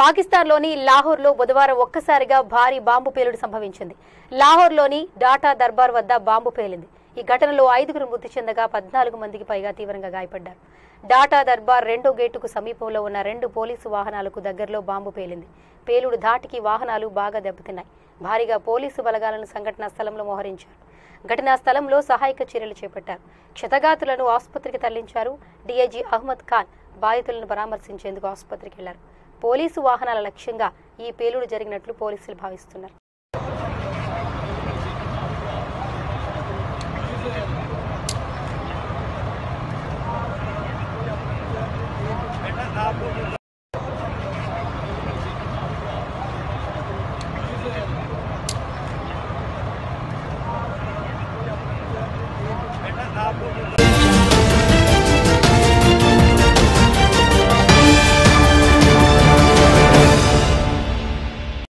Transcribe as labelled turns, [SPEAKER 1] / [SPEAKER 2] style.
[SPEAKER 1] పాకిస్తాన్లోని లాహోర్లో బుధవారం ఒక్కసారిగా భారీ బాంబు పేలుడు సంభవించింది. లాహోర్లోని డాటా దర్బార్ వద్ద బాంబు పేలింది. ఈ ఘటనలో 5గురు మృతి చెందగా 14 మందికి పైగా తీవ్రంగా గాయపడ్డారు. డాటా దర్బార్ 2వ గేటుకు సమీపంలో ఉన్న 2 పోలీసు వాహనాలకు దగ్గరలో బాంబు పేలింది. పేలుడు ధాటికి వాహనాలు బాగా దెబ్బతిన్నాయి. భారీగా పోలీసు బలగాలను సంఘటనా స్థలంలో మోహరించారు. ఘటనా స్థలంలో సహాయక చర్యలు చేపట్టారు. క్షతగాతులను ఆసుపత్రికి తరలించారు. డీఐజీ అహ్మద్ ఖాన్ బాధితులను పరామర్శించేందుకు ఆసుపత్రికి వెళ్లారు. పోలీసు వాహనాల లక్ష్యంగా ఈ పేలుడు జరిగినట్లు పోలీసులు భావిస్తున్నారు.
[SPEAKER 2] बेटा